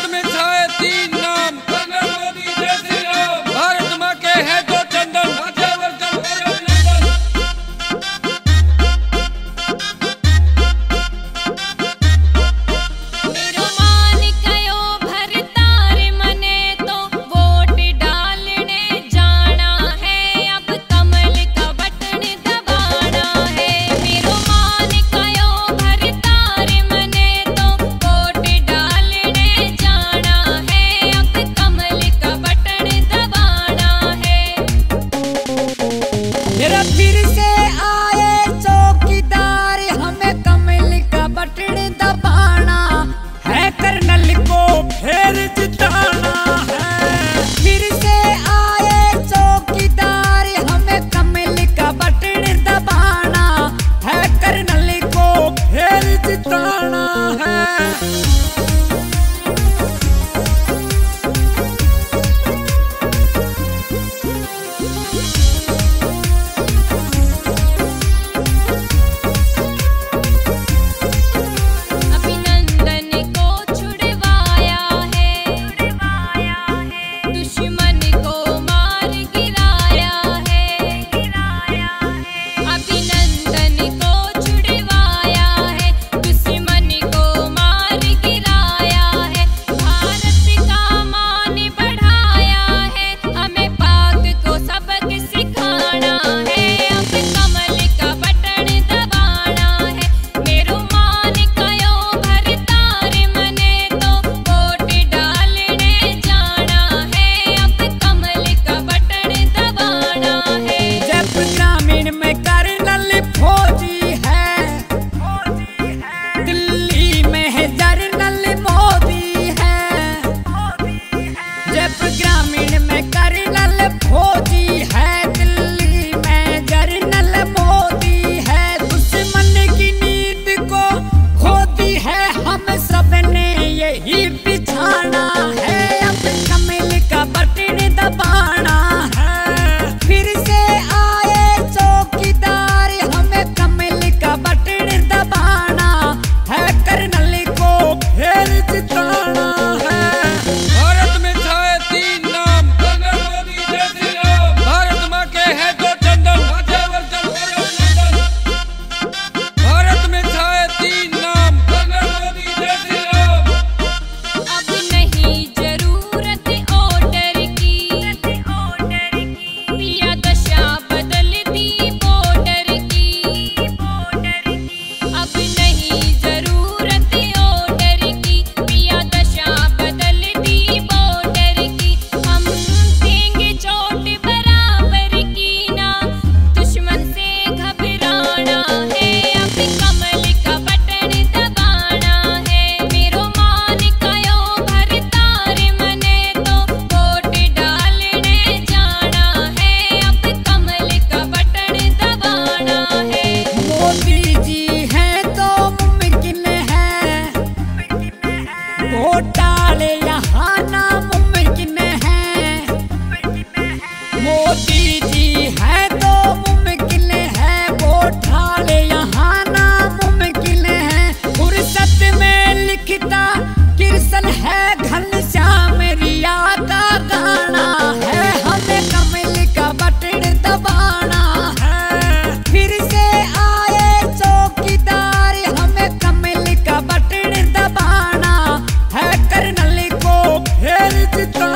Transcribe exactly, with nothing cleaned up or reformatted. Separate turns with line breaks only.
भारत में छाए तीन नाम, मोदी जय श्री राम। भारत माँ के है दो चंदन,
फिर से आए चौकीदार, हमें कमल का बटन दबाना है, कर्नल को फिर जिताना है। फिर से आए चौकीदार, हमें कमल का बटन दबाना है, कर्नल को फिर जिताना है। ग्रामीण में कर्नल फौजी है, दिल्ली में जरनल मोदी है, दुश्मन की नींद को खोदी है, हम सब ने यही बिछाना है, अब कमल का बटन दबाना है। फिर से आए चौकीदार, हमें कमल का बटन दबाना है, कर्नल को फिर जिताना है।
भारत में छाए तीन नाम, मोदी जय श्री राम। भारत माँ के है दो चंदन, भारत में छाए तीन नाम, मोदी जय श्री राम।
अब नहीं जरूरत ऑर्डर की, पिया दशा बदल दी बॉर्डर की। अब नहीं जरूरत ऑर्डर की, पिया दशा बदल दी बॉर्डर की। हम देंगे चोट बराबर की ना, दुश्मन से घबराना है, अब कमल का बटन दबाना है। मेरो मान कयो भरतार मने तो वोट डालने जाना है, अब कमल का बटन दबाना है।
मोदी जी हैं तो मुमकिन है, वोट डाले यहाँ नामुमकिन है। मोदी जी हैं तो मुमकिन है, वोट डाले यहाँ नामुमकिन है। फुर्सत में लिखता कृष्ण है, घनश्याम रिया का गाना है, हमें कमल का बटन दबाना है। फिर से आए चौकीदार, हमें कमल का बटन दबाना है, कर्नल को फिर जिताना